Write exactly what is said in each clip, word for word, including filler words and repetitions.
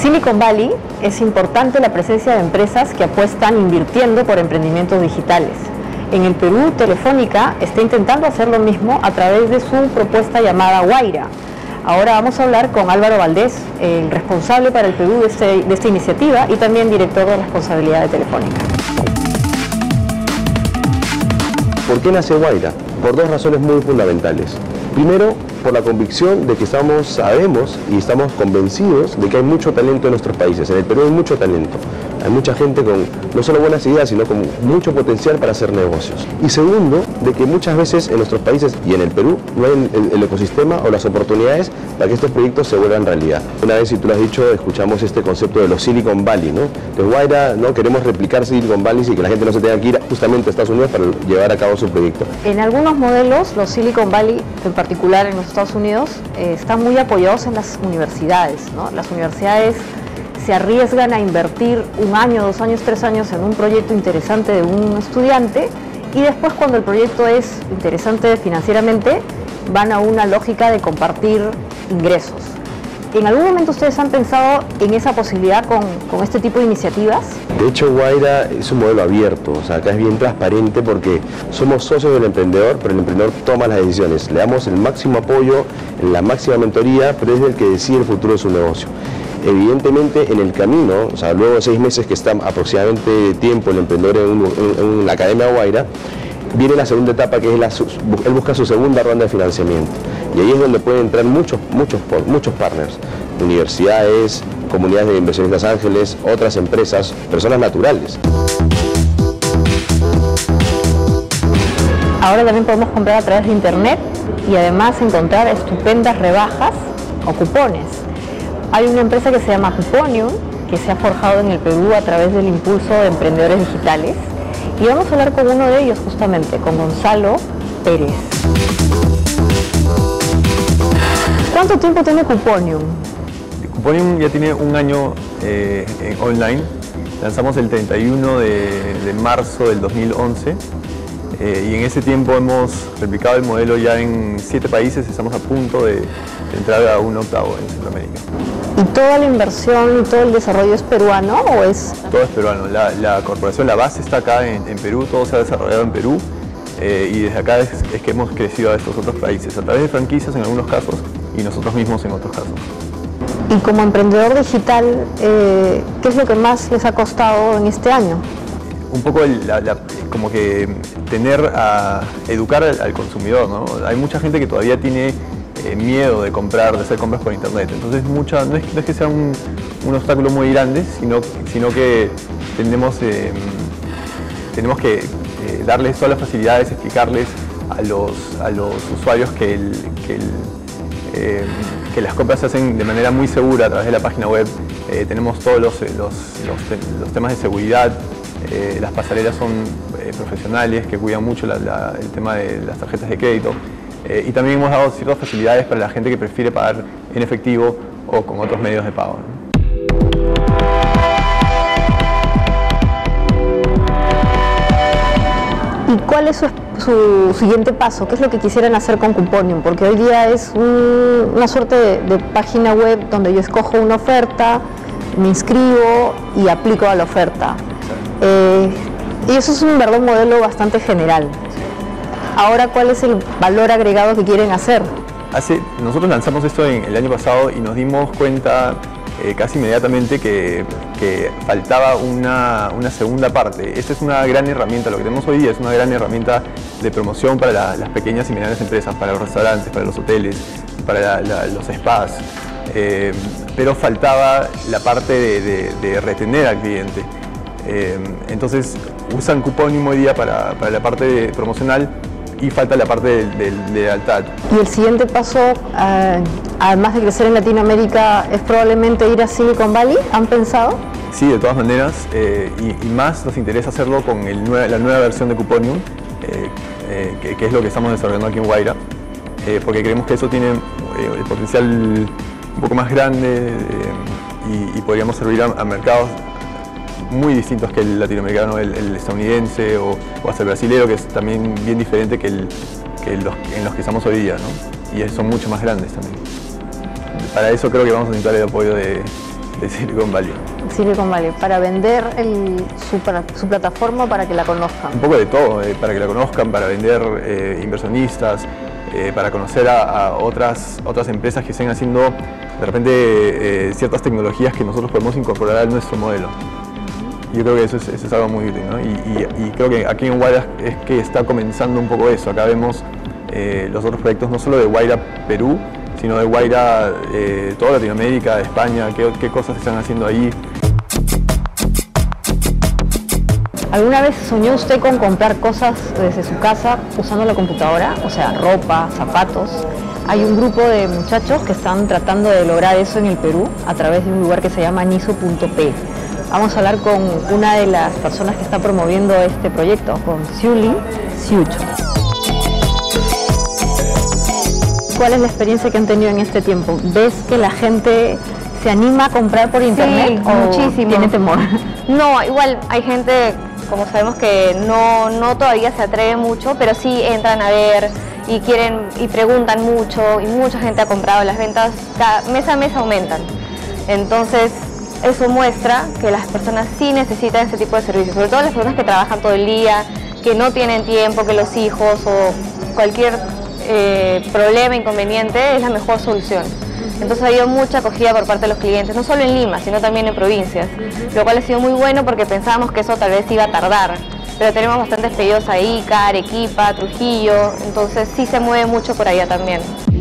Silicon Valley es importante la presencia de empresas que apuestan invirtiendo por emprendimientos digitales. En el Perú, Telefónica está intentando hacer lo mismo a través de su propuesta llamada Wayra. Ahora vamos a hablar con Álvaro Valdés, el responsable para el Perú de, este, de esta iniciativa y también director de responsabilidad de Telefónica. ¿Por qué nace Wayra? Por dos razones muy fundamentales. Primero, por la convicción de que estamos, sabemos y estamos convencidos de que hay mucho talento en nuestros países. En el Perú hay mucho talento. Hay mucha gente con no solo buenas ideas, sino con mucho potencial para hacer negocios. Y segundo, de que muchas veces en nuestros países y en el Perú no hay el, el ecosistema o las oportunidades para que estos proyectos se vuelvan realidad. Una vez, si tú lo has dicho, escuchamos este concepto de los Silicon Valley, ¿no? Entonces, Wayra, ¿no? Queremos replicar Silicon Valley y que la gente no se tenga que ir justamente a Estados Unidos para llevar a cabo su proyecto. En algunos modelos, los Silicon Valley, en particular en los Estados Unidos, eh, están muy apoyados en las universidades, ¿no? Las universidades se arriesgan a invertir un año, dos años, tres años en un proyecto interesante de un estudiante y después, cuando el proyecto es interesante financieramente, van a una lógica de compartir ingresos. ¿En algún momento ustedes han pensado en esa posibilidad con, con este tipo de iniciativas? De hecho, Wayra es un modelo abierto, o sea, acá es bien transparente porque somos socios del emprendedor, pero el emprendedor toma las decisiones. Le damos el máximo apoyo, la máxima mentoría, pero es el que decide el futuro de su negocio. Evidentemente, en el camino, o sea, luego de seis meses que está aproximadamente tiempo el emprendedor en, un, en, en la Academia Wayra, viene la segunda etapa, que es la, él busca su segunda ronda de financiamiento. Y ahí es donde pueden entrar muchos, muchos, muchos partners, universidades, comunidades de inversionistas ángeles, otras empresas, personas naturales. Ahora también podemos comprar a través de internet y además encontrar estupendas rebajas o cupones. Hay una empresa que se llama Cuponium, que se ha forjado en el Perú a través del impulso de emprendedores digitales. Y vamos a hablar con uno de ellos justamente, con Gonzalo Pérez. ¿Cuánto tiempo tiene Cuponium? Cuponium ya tiene un año eh, en online. Lanzamos el treinta y uno de marzo del dos mil once eh, y en ese tiempo hemos replicado el modelo ya en siete países. Estamos a punto de, de entrar a un octavo en Centroamérica. ¿Y toda la inversión y todo el desarrollo es peruano o es...? Todo es peruano. La, la corporación, la base está acá en, en Perú, todo se ha desarrollado en Perú eh, y desde acá es, es que hemos crecido a estos otros países, a través de franquicias en algunos casos y nosotros mismos en otros casos. Y como emprendedor digital, eh, ¿qué es lo que más les ha costado en este año? Un poco el, la, la, como que tener a educar al, al consumidor, ¿no? Hay mucha gente que todavía tiene eh, miedo de comprar, de hacer compras por internet. Entonces mucha, no, es, no es que sea un, un obstáculo muy grande, sino, sino que tenemos, eh, tenemos que eh, darles todas las facilidades, explicarles a los, a los usuarios que, el, que, el, eh, que las compras se hacen de manera muy segura a través de la página web. Eh, tenemos todos los, los, los, los temas de seguridad. Eh, las pasarelas son eh, profesionales que cuidan mucho la, la, el tema de las tarjetas de crédito eh, y también hemos dado ciertas facilidades para la gente que prefiere pagar en efectivo o con otros medios de pago, ¿no? ¿Y cuál es su, su siguiente paso? ¿Qué es lo que quisieran hacer con Cuponium? Porque hoy día es un, una suerte de, de página web donde yo escojo una oferta, me inscribo y aplico a la oferta. Eh, y eso es un verdad modelo bastante general. Ahora, ¿cuál es el valor agregado que quieren hacer? Hace, nosotros lanzamos esto en, el año pasado y nos dimos cuenta eh, casi inmediatamente que, que faltaba una, una segunda parte. Esta es una gran herramienta, lo que tenemos hoy día es una gran herramienta de promoción para la, las pequeñas y medianas empresas, para los restaurantes, para los hoteles, para la, la, los spas. Eh, pero faltaba la parte de, de, de retener al cliente. Eh, entonces usan Cuponium hoy día para, para la parte de promocional y falta la parte de, de, de lealtad. ¿Y el siguiente paso, eh, además de crecer en Latinoamérica, es probablemente ir a Silicon Valley? ¿Han pensado? Sí, de todas maneras, eh, y, y más nos interesa hacerlo con el nue la nueva versión de Cuponium, eh, eh, que, que es lo que estamos desarrollando aquí en Wayra, eh, porque creemos que eso tiene eh, el potencial un poco más grande eh, y, y podríamos servir a, a mercados muy distintos que el latinoamericano, el, el estadounidense o, o hasta el brasilero, que es también bien diferente que, el, que los, en los que estamos hoy día, ¿no? Y son mucho más grandes también. Para eso creo que vamos a necesitar el apoyo de, de Silicon Valley. Silicon Valley, para vender el, su, su plataforma para que la conozcan. Un poco de todo, eh, para que la conozcan, para vender eh, inversionistas, eh, para conocer a, a otras, otras empresas que estén haciendo de repente eh, ciertas tecnologías que nosotros podemos incorporar a nuestro modelo. Yo creo que eso es, eso es algo muy útil, ¿no? y, y, y creo que aquí en Wayra es que está comenzando un poco eso. Acá vemos eh, los otros proyectos no solo de Wayra Perú, sino de Wayra, eh, toda Latinoamérica, España, qué, qué cosas están haciendo ahí. ¿Alguna vez soñó usted con comprar cosas desde su casa usando la computadora? O sea, ropa, zapatos. Hay un grupo de muchachos que están tratando de lograr eso en el Perú a través de un lugar que se llama niso punto pe. Vamos a hablar con una de las personas que está promoviendo este proyecto, con Xiuli Xiucho. ¿Cuál es la experiencia que han tenido en este tiempo? ¿Ves que la gente se anima a comprar por internet sí, o muchísimo. tiene temor? No, igual hay gente, como sabemos, que no, no todavía se atreve mucho, pero sí entran a ver y quieren y preguntan mucho y mucha gente ha comprado. Las ventas cada, mes a mes aumentan. Entonces eso muestra que las personas sí necesitan este tipo de servicios, sobre todo las personas que trabajan todo el día, que no tienen tiempo, que los hijos o cualquier eh, problema, inconveniente, es la mejor solución. Entonces ha habido mucha acogida por parte de los clientes, no solo en Lima, sino también en provincias, lo cual ha sido muy bueno porque pensábamos que eso tal vez iba a tardar, pero tenemos bastantes pedidos a Ica, Arequipa, Trujillo, entonces sí se mueve mucho por allá también.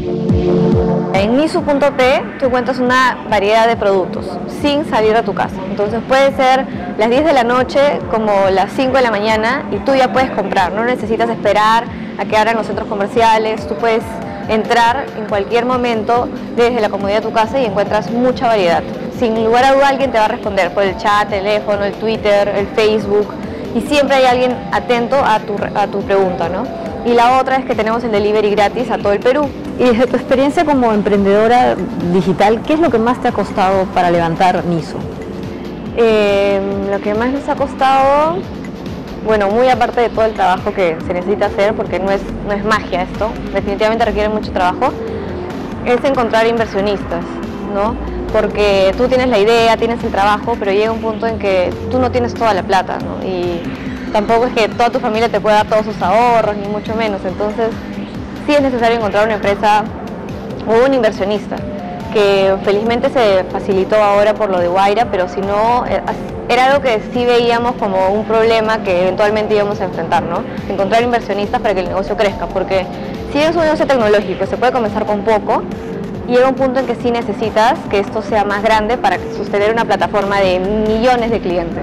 En niso punto pe tú encuentras una variedad de productos sin salir de tu casa, entonces puede ser las diez de la noche como las cinco de la mañana y tú ya puedes comprar, no necesitas esperar a que abran los centros comerciales, tú puedes entrar en cualquier momento desde la comodidad de tu casa y encuentras mucha variedad. Sin lugar a duda alguien te va a responder por el chat, el teléfono, el Twitter, el Facebook y siempre hay alguien atento a tu, a tu pregunta, ¿no? Y la otra es que tenemos el delivery gratis a todo el Perú. Y desde tu experiencia como emprendedora digital, ¿qué es lo que más te ha costado para levantar Niso? Eh, lo que más nos ha costado, bueno, muy aparte de todo el trabajo que se necesita hacer, porque no es, no es magia esto, definitivamente requiere mucho trabajo, es encontrar inversionistas, ¿no? Porque tú tienes la idea, tienes el trabajo, pero llega un punto en que tú no tienes toda la plata, ¿no? Y tampoco es que toda tu familia te pueda dar todos sus ahorros, ni mucho menos, entonces sí es necesario encontrar una empresa o un inversionista, que felizmente se facilitó ahora por lo de Wayra, pero si no, era algo que sí veíamos como un problema que eventualmente íbamos a enfrentar, ¿no? Encontrar inversionistas para que el negocio crezca, porque si es un negocio tecnológico, se puede comenzar con poco, y llega un punto en que sí necesitas que esto sea más grande para sostener una plataforma de millones de clientes.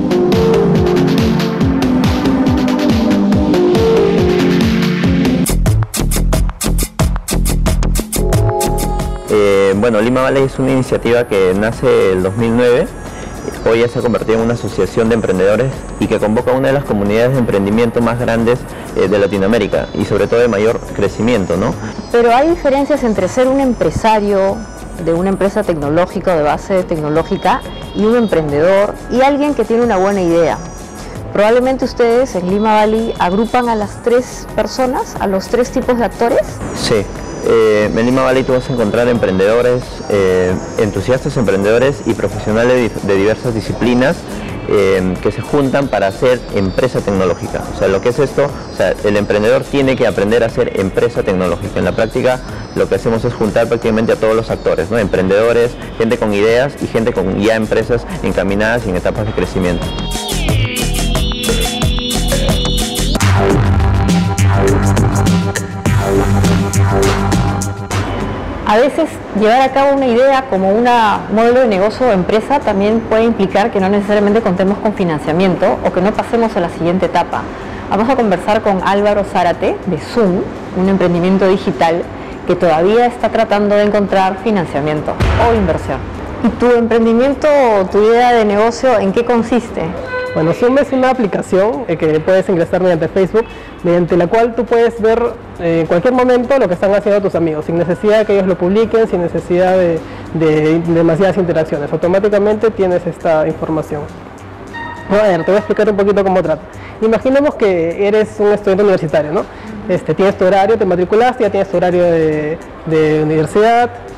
Eh, bueno, Lima Valley es una iniciativa que nace en el dos mil nueve, hoy ya se ha convertido en una asociación de emprendedores y que convoca a una de las comunidades de emprendimiento más grandes eh, de Latinoamérica y sobre todo de mayor crecimiento, ¿no? Pero hay diferencias entre ser un empresario de una empresa tecnológica o de base tecnológica y un emprendedor y alguien que tiene una buena idea. Probablemente ustedes en Lima Valley agrupan a las tres personas, a los tres tipos de actores. Sí. Eh, en Lima Valley tú vas a encontrar emprendedores, eh, entusiastas emprendedores y profesionales de, de diversas disciplinas eh, que se juntan para hacer empresa tecnológica. O sea, lo que es esto, o sea, el emprendedor tiene que aprender a hacer empresa tecnológica. En la práctica lo que hacemos es juntar prácticamente a todos los actores, ¿no? Emprendedores, gente con ideas y gente con ya empresas encaminadas y en etapas de crecimiento. A veces llevar a cabo una idea como un modelo de negocio o empresa también puede implicar que no necesariamente contemos con financiamiento o que no pasemos a la siguiente etapa. Vamos a conversar con Álvaro Zárate de Zoom, un emprendimiento digital que todavía está tratando de encontrar financiamiento o inversión. ¿Y tu emprendimiento o tu idea de negocio en qué consiste? Bueno, Zoom es una aplicación eh, que puedes ingresar mediante Facebook, mediante la cual tú puedes ver eh, en cualquier momento lo que están haciendo tus amigos, sin necesidad de que ellos lo publiquen, sin necesidad de, de, de demasiadas interacciones. Automáticamente tienes esta información. A ver, te voy a explicar un poquito cómo trata. Imaginemos que eres un estudiante universitario, ¿no? Este, tienes tu horario, te matriculaste, ya tienes tu horario de, de universidad,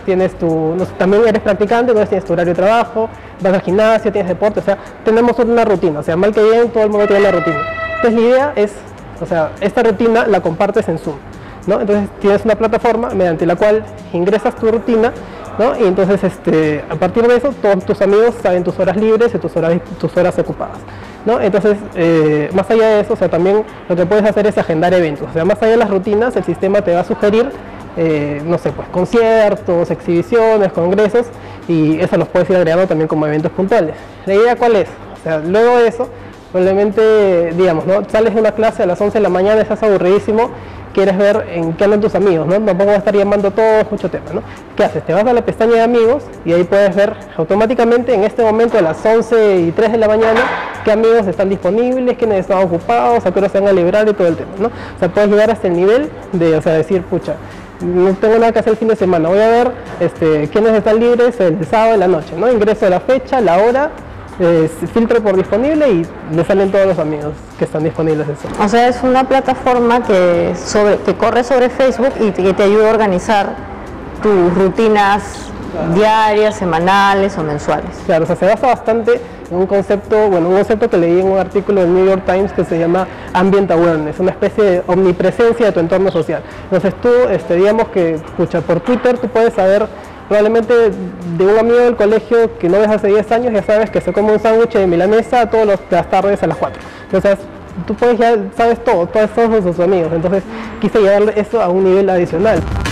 tienes tu, no sé, también eres practicante, entonces tienes tu horario de trabajo, vas al gimnasio, tienes deporte, o sea, tenemos una rutina, o sea, mal que bien, todo el mundo tiene una rutina. Entonces la idea es, o sea, esta rutina la compartes en Zoom, ¿no? Entonces tienes una plataforma mediante la cual ingresas tu rutina, ¿no? Y entonces este, a partir de eso todos tus amigos saben tus horas libres y tus horas, tus horas ocupadas, ¿no? Entonces, eh, más allá de eso, o sea, también lo que puedes hacer es agendar eventos, o sea, más allá de las rutinas, el sistema te va a sugerir, eh, no sé, pues conciertos, exhibiciones, congresos, y eso los puedes ir agregando también como eventos puntuales. ¿La idea cuál es? O sea, luego de eso, probablemente, digamos, ¿no? Sales de una clase a las once de la mañana, estás aburridísimo, quieres ver en qué andan tus amigos, ¿no? Tampoco vas a estar llamando a todos, mucho tema, ¿no? ¿Qué haces? Te vas a la pestaña de amigos y ahí puedes ver automáticamente en este momento a las once y tres de la mañana qué amigos están disponibles, quiénes están ocupados, a qué hora se van a librar y todo el tema, ¿no? O sea, puedes llegar hasta el nivel de, o sea, decir, pucha, no tengo nada que hacer el fin de semana, voy a ver este, quiénes están libres el sábado de la noche, ¿no? Ingreso a la fecha, la hora, Eh, filtro por disponible y le salen todos los amigos que están disponibles en Zoom. O sea, es una plataforma que, sobre, que corre sobre Facebook y que te ayuda a organizar tus rutinas diarias, semanales o mensuales. Claro, o sea, se basa bastante en un concepto, bueno, un concepto que leí en un artículo del New York Times que se llama Ambient Awareness, una especie de omnipresencia de tu entorno social. Entonces tú, este, digamos que, escucha, por Twitter tú puedes saber probablemente de un amigo del colegio que no ves hace diez años, ya sabes que se come un sándwich de milanesa todas las tardes a las cuatro. Entonces, tú puedes ya sabes todo, todos, todos sus amigos. Entonces, quise llevarle eso a un nivel adicional.